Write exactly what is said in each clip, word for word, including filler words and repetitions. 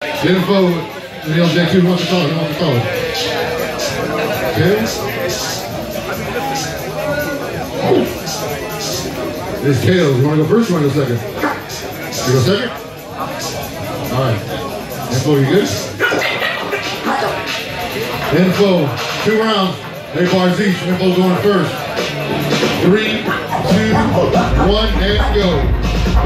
Info, the L J two wants to call it, wants to call it. Okay? It's Tails. You want to go first or you want to go second? You go second? Alright. Info, you good? Info, two rounds, eight bars each. Info going first. Three, two, one, and go.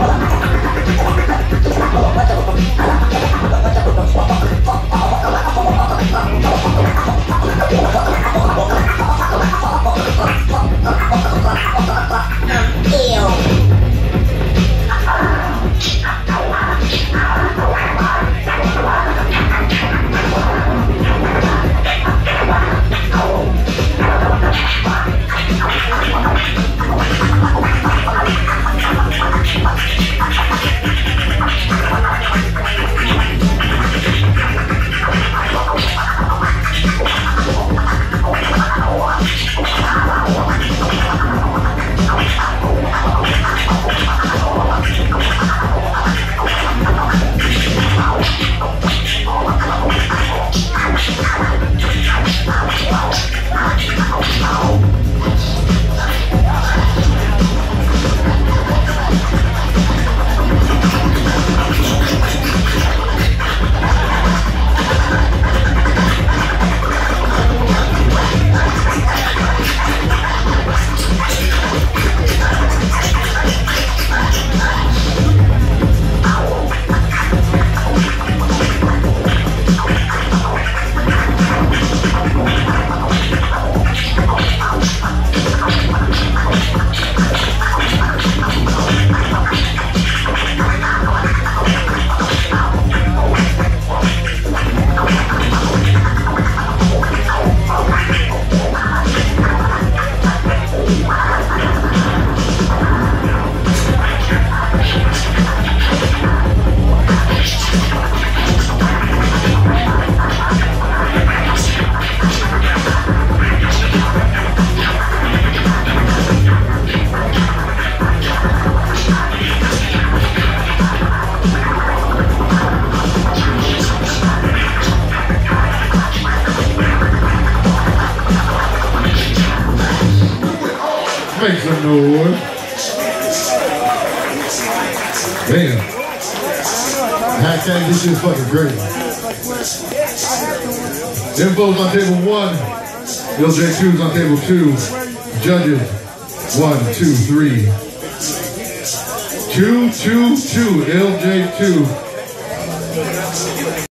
Make some noise. Damn. Hashtag this shit is fucking great. Info's on table one. L J two's on table two. Judges. One, two, three. Two, two, two. L J two.